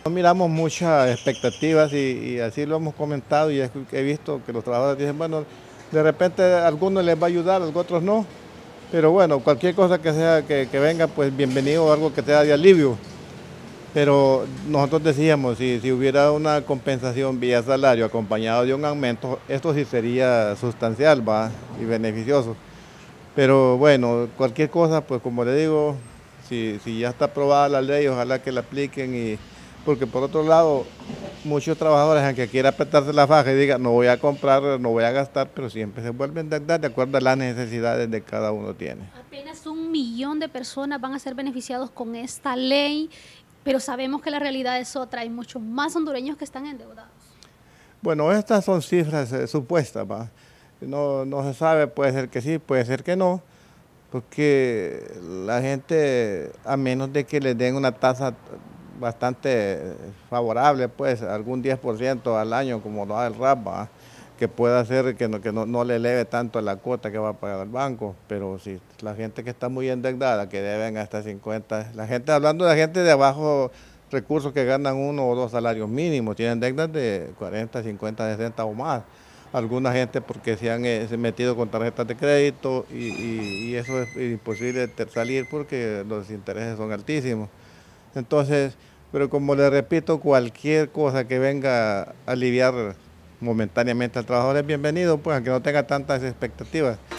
No miramos muchas expectativas y así lo hemos comentado y he visto que los trabajadores dicen, bueno, de repente a algunos les va a ayudar, a otros no, pero bueno, cualquier cosa que sea que venga, pues bienvenido, algo que sea de alivio. Pero nosotros decíamos, si hubiera una compensación vía salario acompañado de un aumento, esto sí sería sustancial, ¿va? Y beneficioso. Pero bueno, cualquier cosa, pues como le digo, si ya está aprobada la ley, ojalá que la apliquen y porque por otro lado, muchos trabajadores, aunque quiera apretarse la faja y diga, no voy a comprar, no voy a gastar, pero siempre se vuelven a endeudar de acuerdo a las necesidades de cada uno tiene. Apenas 1 millón de personas van a ser beneficiados con esta ley, pero sabemos que la realidad es otra. Hay muchos más hondureños que están endeudados. Bueno, estas son cifras supuestas, ¿va? No se sabe, puede ser que sí, puede ser que no, porque la gente, a menos de que les den una tasa bastante favorable, pues algún 10% al año, como lo da el RAP, ¿va? Que pueda hacer que no le eleve tanto la cuota que va a pagar el banco, pero si la gente que está muy endeudada, que deben hasta 50, la gente, hablando de la gente de abajo recursos que ganan 1 o 2 salarios mínimos, tienen deudas de 40, 50, 60 o más. Alguna gente porque se han metido con tarjetas de crédito y eso es imposible salir porque los intereses son altísimos. Entonces, pero como le repito, cualquier cosa que venga a aliviar momentáneamente al trabajador es bienvenido, pues aunque no tenga tantas expectativas.